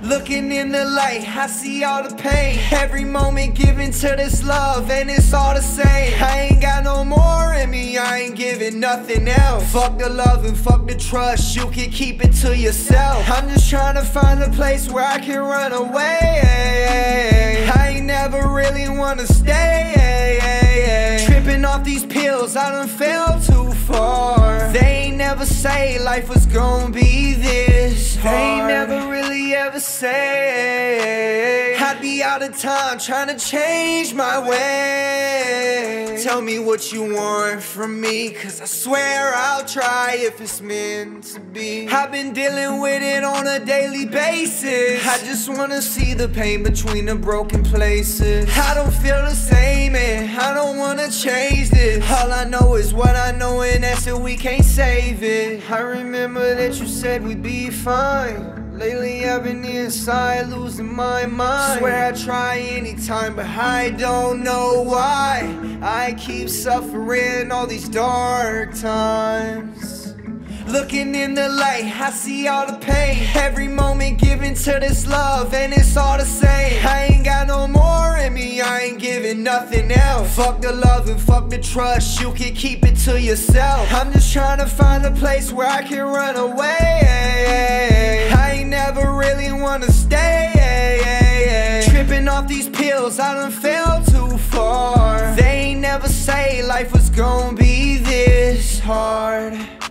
Looking in the light, I see all the pain. Every moment given to this love, and it's all the same. I ain't got no more in me, I ain't giving nothing else. Fuck the love and fuck the trust, you can keep it to yourself. I'm just trying to find a place where I can run away. I ain't never really wanna stay. Tripping off these pills, I done fell too far. They ain't never say life was gonna be this hard. They ain't never really ever say I'd be out of time trying to change my way. Tell me what you want from me, cause I swear I'll try if it's meant to be. I've been dealing with it on a daily basis. I just wanna see the pain between the broken places. I don't feel the same, and I don't wanna change this. All I know is what I know, and that's that we can't save it. I remember that you said we'd be fine. Lately I've been inside losing my mind. Swear I try anytime, but I don't know why I keep suffering all these dark times. Looking in the light, I see all the pain. Every moment given to this love, and it's all the same. I ain't got no more in me, I ain't giving nothing else. Fuck the love and fuck the trust, you can keep it to yourself. I'm just trying to find a place where I can run away. I ain't never really wanna stay. Tripping off these pills, I done fell too far. They ain't never say life was gonna be this hard.